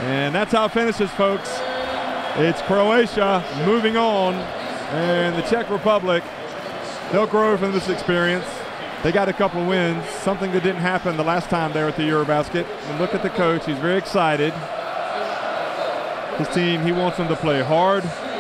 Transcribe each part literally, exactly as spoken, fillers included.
And that's how it finishes, folks. It's Croatia moving on, and the Czech Republic, they'll grow from this experience. They got a couple of wins, something that didn't happen the last time they were at the EuroBasket. And look at the coach, he's very excited. His team, he wants them to play hard.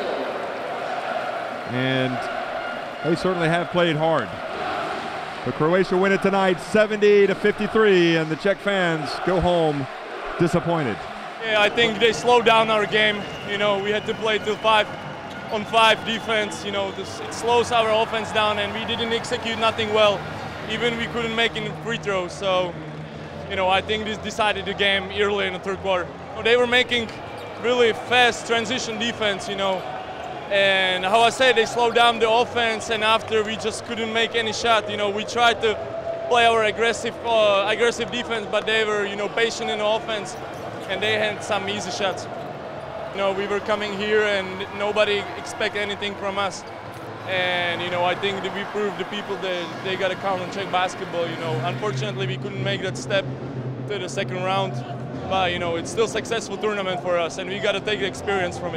And they certainly have played hard. But Croatia win it tonight, seventy to fifty-three, and the Czech fans go home disappointed. Yeah, I think they slowed down our game. You know, we had to play till five on five defense. You know, this, it slows our offense down, and we didn't execute nothing well. Even we couldn't make any free throws. So, you know, I think this decided the game early in the third quarter. They were making really fast transition defense, you know. And how I say, they slowed down the offense, and after we just couldn't make any shot. You know, we tried to play our aggressive, uh, aggressive defense, but they were, you know, patient in the offense, and they had some easy shots. You know, we were coming here, and nobody expect anything from us. And you know, I think that we proved the people that they got to count on Czech basketball. You know, unfortunately, we couldn't make that step to the second round, but you know, it's still a successful tournament for us, and we got to take the experience from it.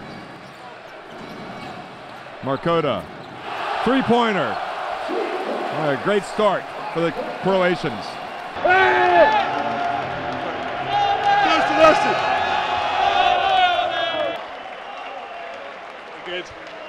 Markota, three-pointer. A great start for the Croatians. Good.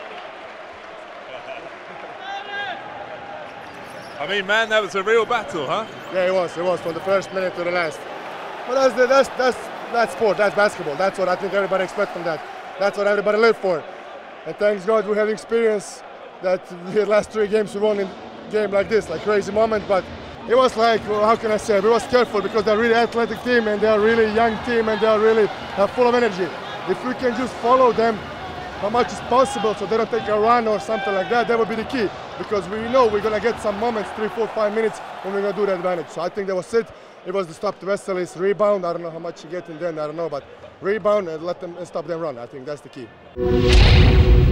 I mean, man, that was a real battle, huh? Yeah, it was. It was from the first minute to the last. But that's the, that's that's that's sport. That's basketball. That's what I think everybody expects from that. That's what everybody live for. And thanks God we have experience that the last three games we won in a game like this, like crazy moment. But it was like, well, how can I say? We was careful because they're a really athletic team and they're a really young team and they're really uh, full of energy. If we can just follow them how much is possible so they don't take a run or something like that, that would be the key. Because we know we're going to get some moments, three, four, five minutes, when we're going to do the advantage. So I think that was it. It was to stop the Vesely's rebound. I don't know how much you get in then, I don't know. But rebound and let them and stop them run. I think that's the key.